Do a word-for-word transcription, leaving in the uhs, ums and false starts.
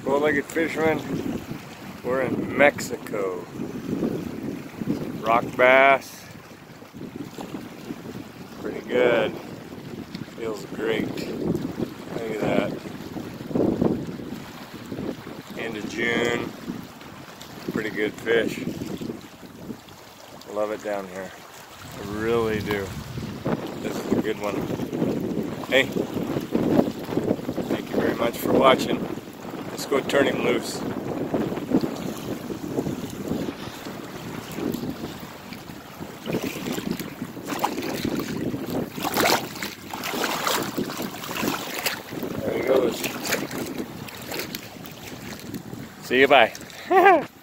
Four-legged fisherman. We're in Mexico. Rock bass. Pretty good. Feels great. Look at that. End of June. Pretty good fish. Love it down here. I really do. This is a good one. Hey, thank you very much for watching. Let's go turn him loose. There he goes. See you, bye.